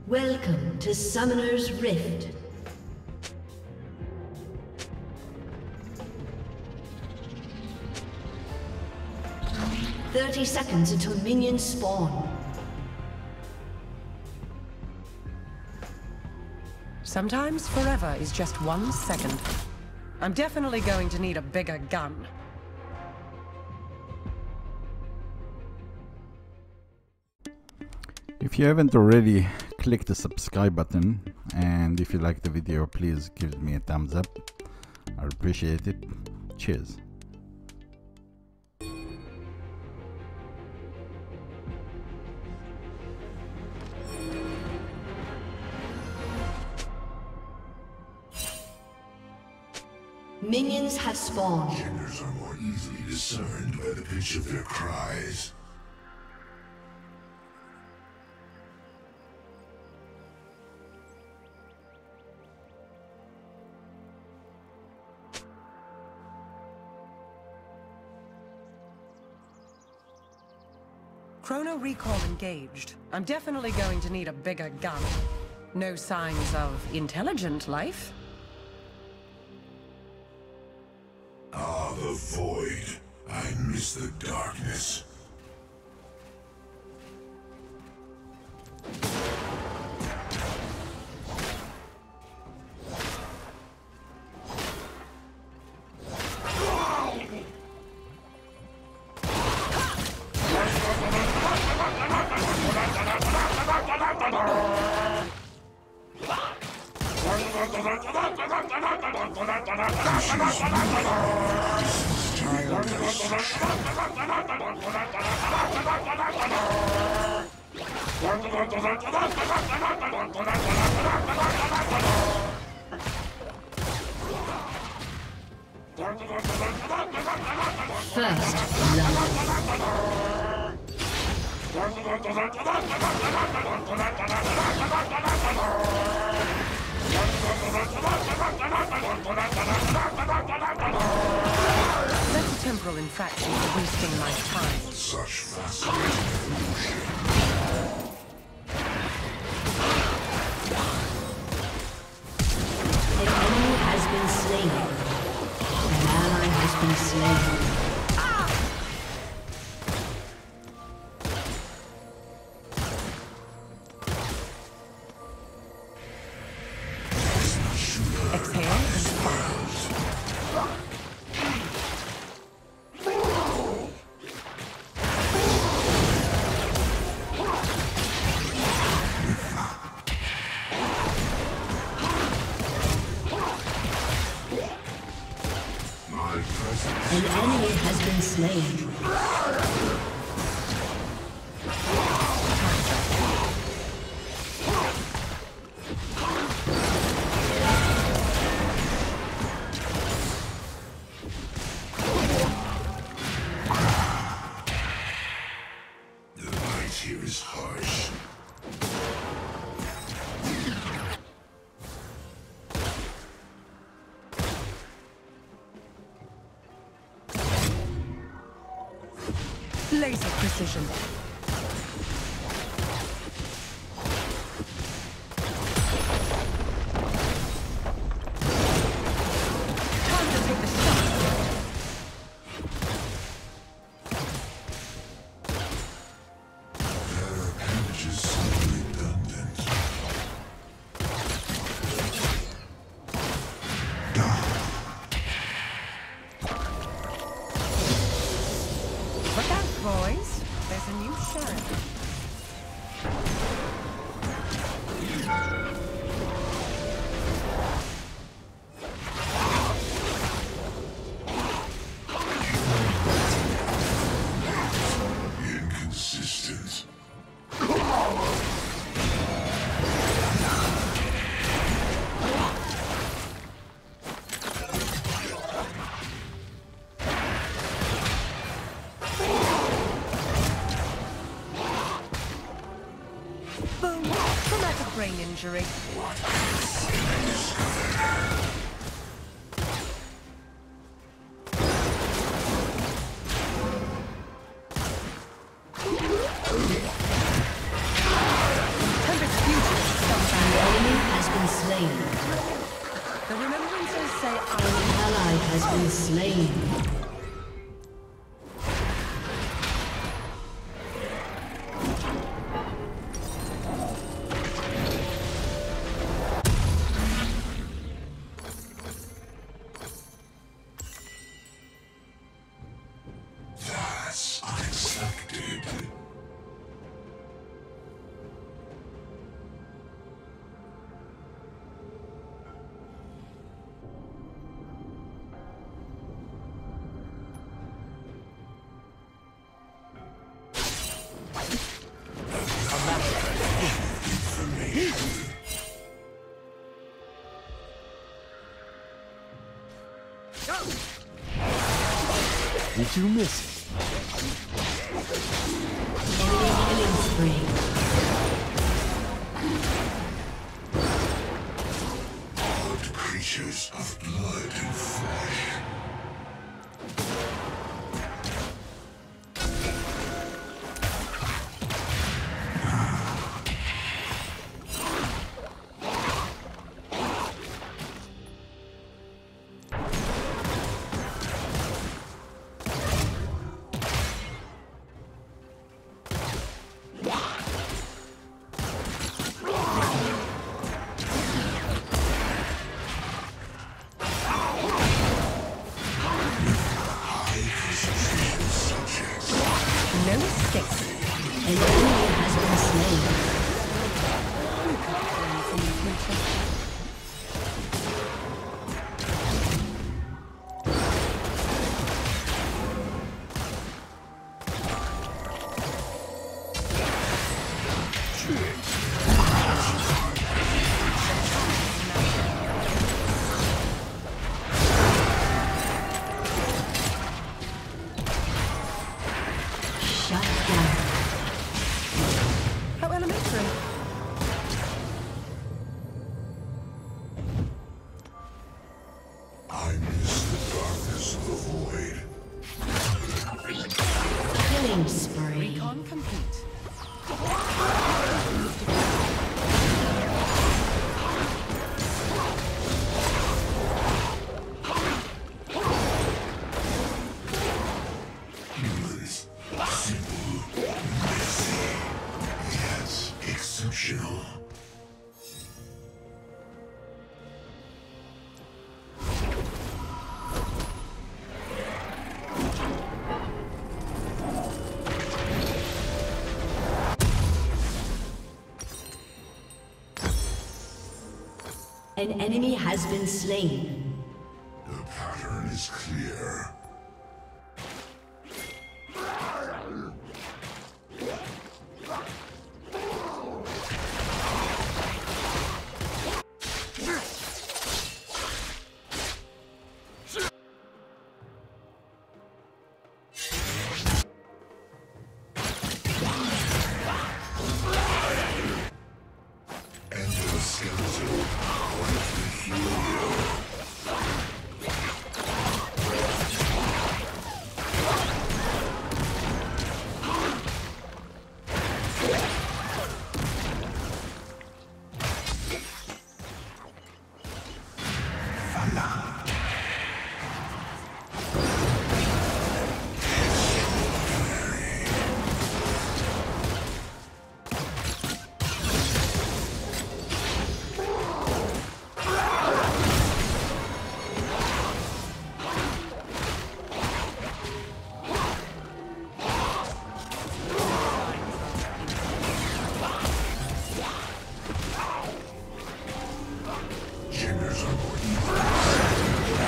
Welcome to Summoner's Rift. "30 seconds until minions spawn." Sometimes forever is just 1 second. I'm definitely going to need a bigger gun. If you haven't already, click the subscribe button, and if you like the video, please give me a thumbs up. I appreciate it. Cheers. Minions have spawned. Genders are more easily discerned by the pitch of their cries. Chrono recall engaged. I'm definitely going to need a bigger gun. No signs of intelligent life. Ah, the void. I miss the darkness. First That's a temporal infraction for wasting my time. Such fascinating evolution. An enemy has been slain. An ally has been slain. Exhale and fire. An enemy has been slain. The light here is harsh. Laser precision. Time to take the shot. Their appendage is so redundant. Look out, boys. There's a new sheriff. Inconsistent. Boom. Traumatic brain injury. Tempest fusion. Sensors say An ally has been slain. That's unexpected. Did you miss it? Killing spree. Odd creatures of blood and flesh. no escape. An enemy has been slain. Shut down. How elementary. I miss the darkness of the void. Killing spree. Recon complete. Humans, simple, messy, yet exceptional. An enemy has been slain. The pattern is clear. Endoskeleton, quite peculiar. Genders are more evil.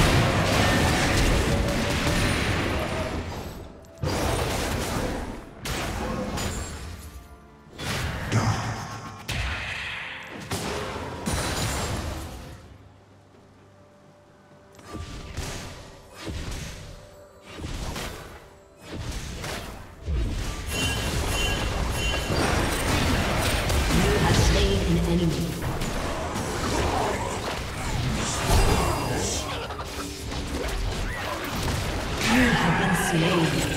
You have slain an enemy. You have been slain.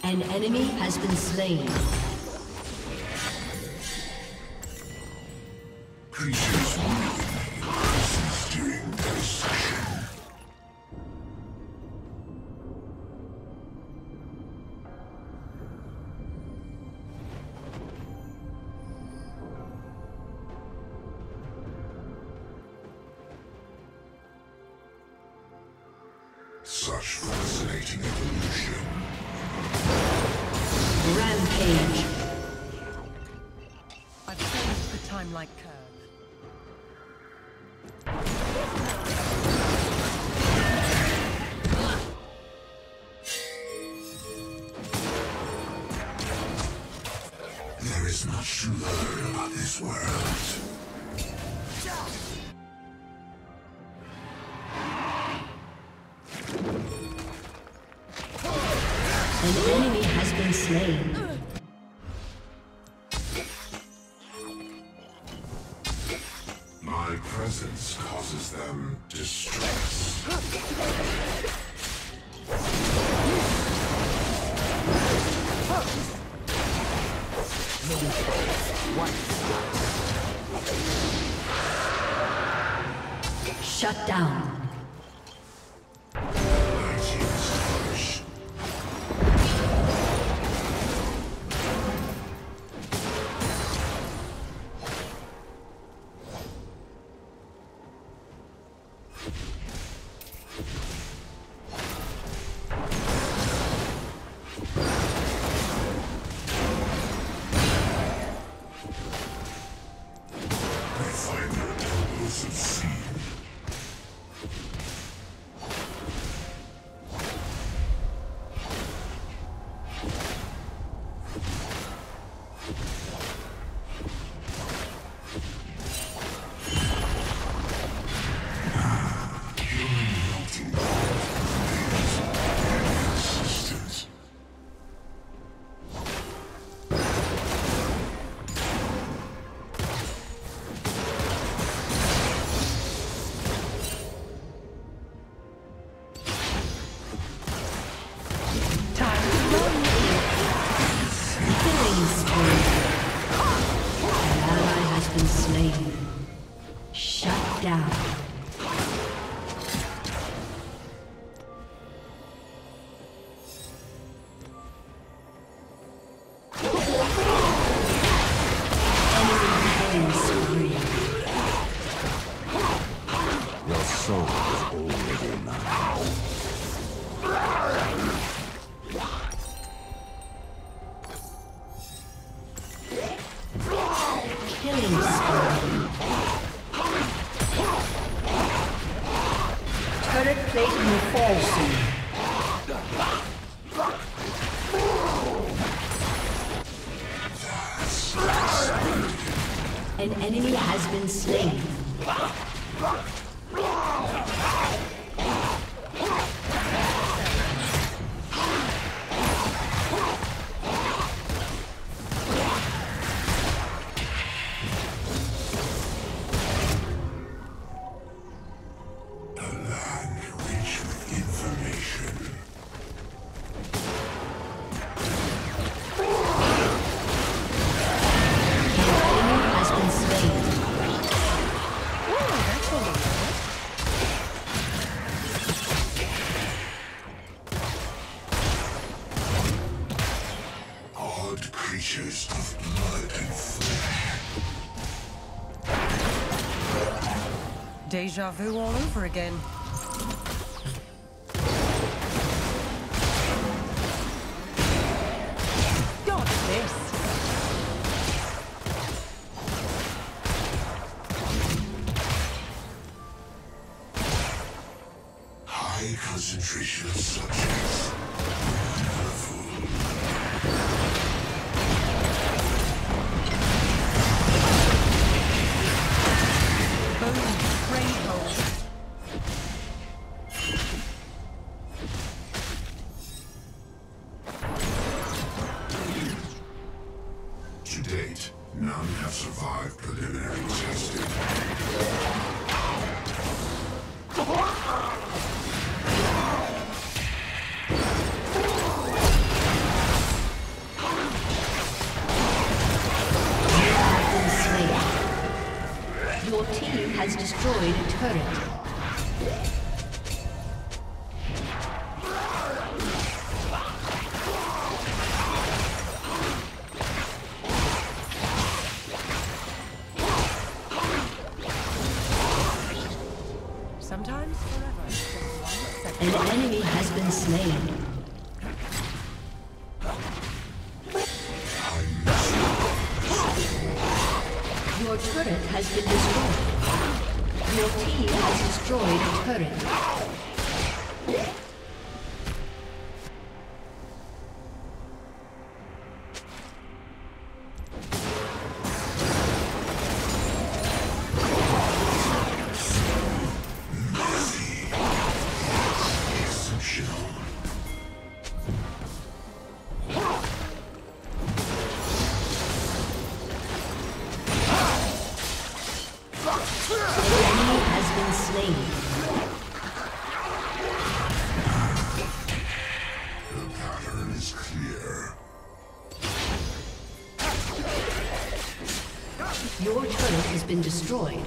An enemy has been slain. Creatures moving increases during their session. Such fascinating evolution. Rampage. I've changed the time-like curve. There is much to learn about this world. An enemy has been slain. My presence causes them distress. Shut down. My team is tarnished. They find their elbows obscene. Human melting pot remains in existence. Killing spree. An ally has been slain. Shut down. Enemy killing spree. Your soul is already mine. Killing spree. Turret plate will fall soon. An enemy has been slain. A land rich with information. An enemy has been slain. Ooh, that's all right. Odd creatures of blood and flesh. Deja vu all over again. Got this. High concentration of subjects. Wonderful. Boom, brain hole. To date, none have survived preliminary testing. Your team has destroyed a turret. Sometimes forever. An enemy has been slain. Your turret has been destroyed. Your team has destroyed a turret. Your turret has been destroyed.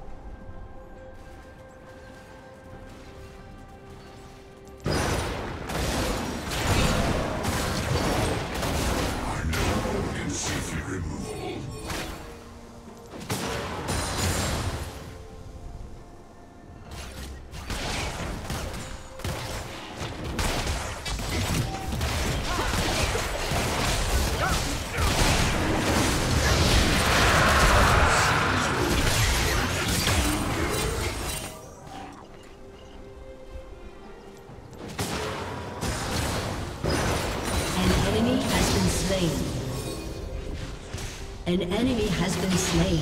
An enemy has been slain.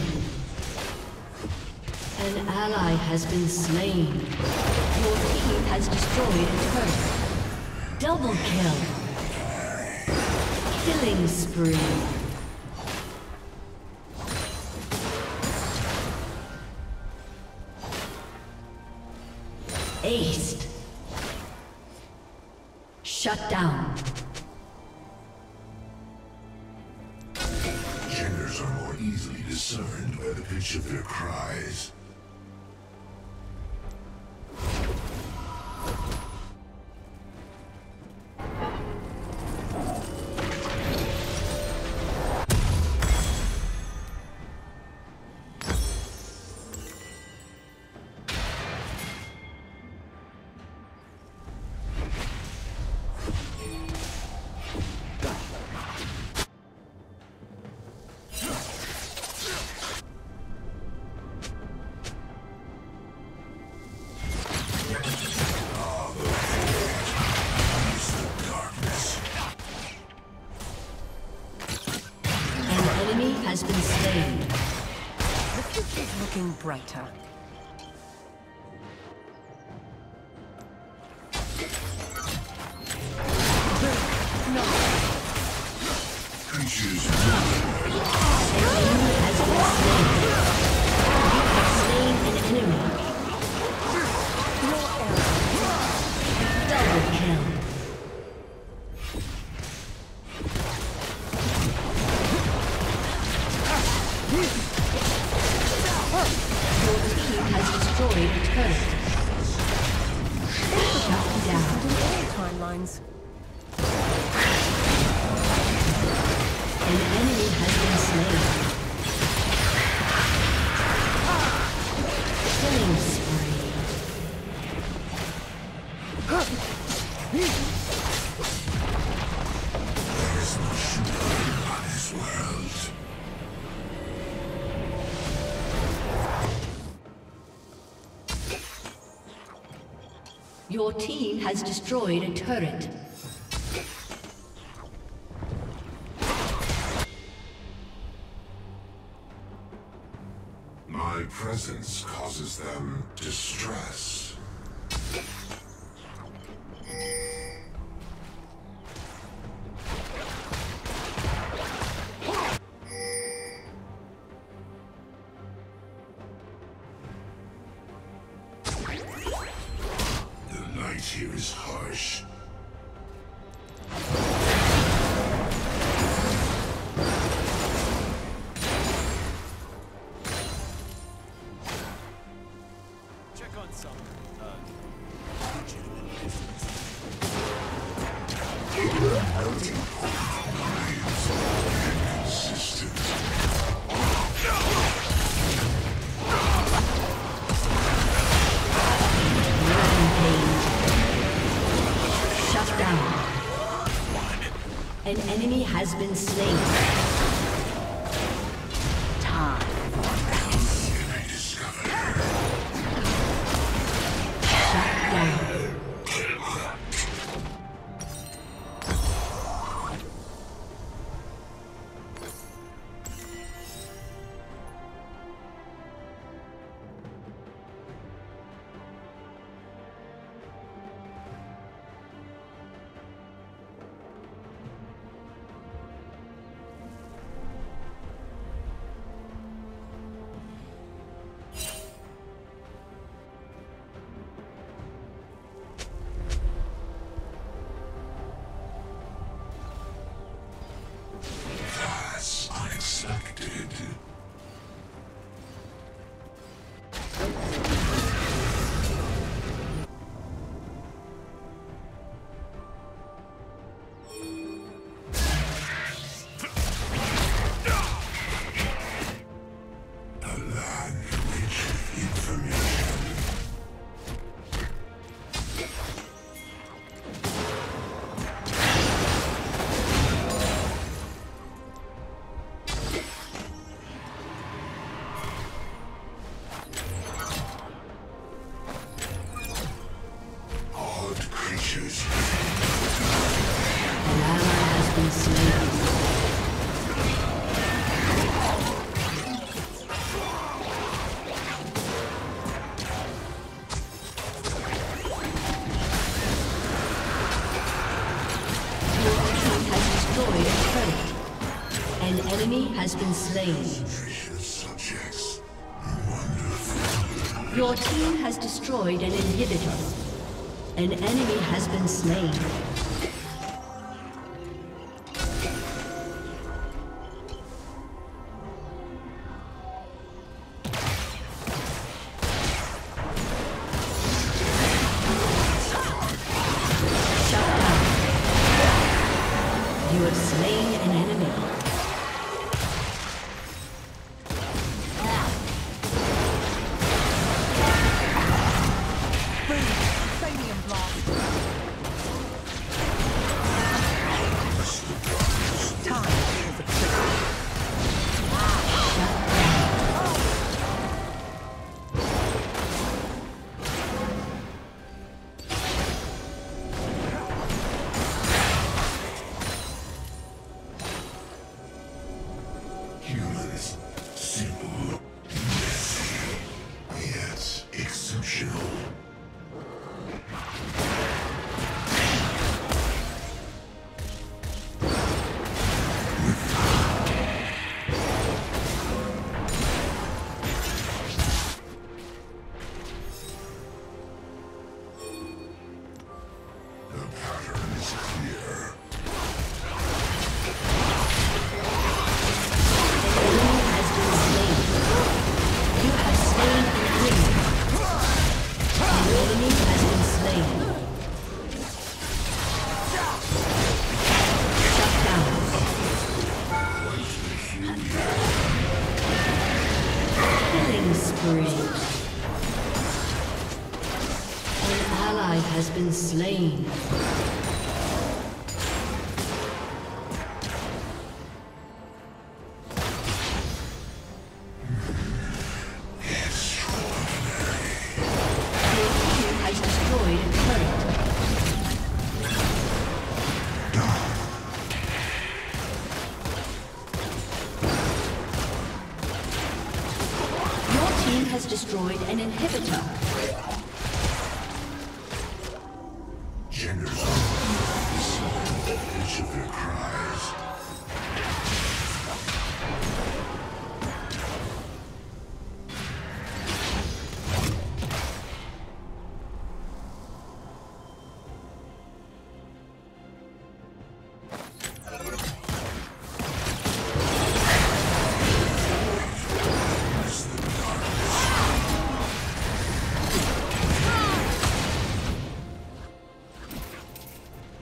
An ally has been slain. Your team has destroyed a turret. Double kill. Killing spree. Aced. Shut down. Genders are more easily discerned by the pitch of their cries. Has been slain. The future's looking brighter. Creatures timelines. An enemy has been slain. Killing spree. There is no shooting on this world. Your team has destroyed a turret. My presence causes them distress. The light here is harsh. Shut down. An enemy has been slain. Time. Shut down. That's unexpected. A land rich with information. Odd creatures. An ally has been slain. An enemy has been slain. Precious subjects. Wonderful. Your team has destroyed an inhibitor. An enemy has been slain. Shut down. You have slain an enemy. Humans. Simple. Messy. Yet exceptional. The pattern is clear. You have slain an enemy. An enemy has been slain. Shut down. Killing spree. An ally has been slain. Has destroyed a turret. Your team has destroyed an inhibitor. Genders are each of their cries.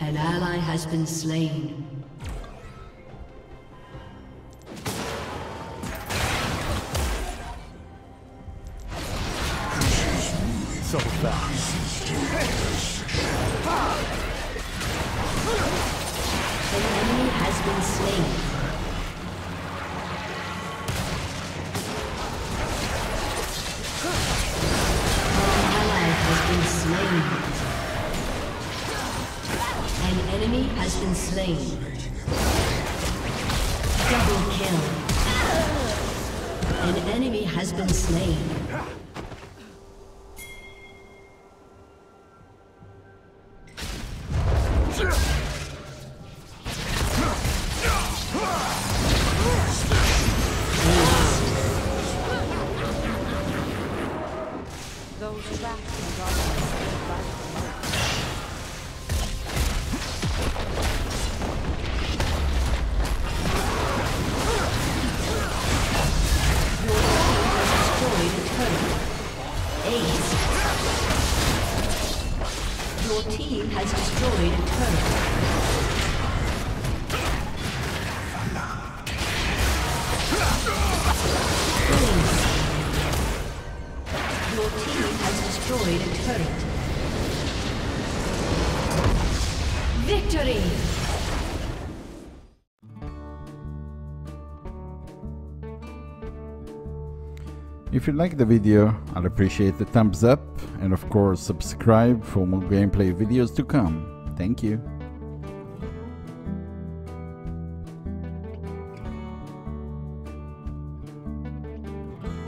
An ally has been slain. So fast. An enemy has been slain. An ally has been slain. An enemy has been slain. Double kill. An enemy has been slain. Those trapped in darkness stay back. Your team has destroyed a turret. Your team has destroyed a turret. Victory! If you like the video, I'd appreciate the thumbs up and of course subscribe for more gameplay videos to come. Thank you.